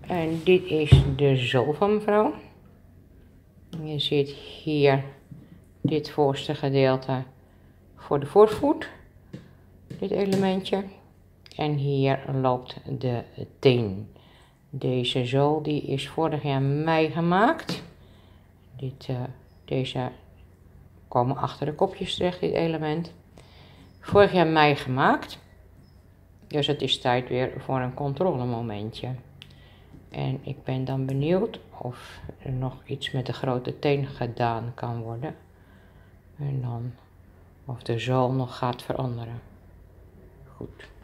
En dit is de zool van mevrouw. Je ziet hier dit voorste gedeelte voor de voorvoet. Dit elementje. En hier loopt de teen. Deze zool die is vorig jaar mei gemaakt. Deze komen achter de kopjes terecht, dit element. Vorig jaar mei gemaakt. Dus het is tijd weer voor een controlemomentje. En ik ben dan benieuwd of er nog iets met de grote teen gedaan kan worden. En dan of de zool nog gaat veranderen. Goed.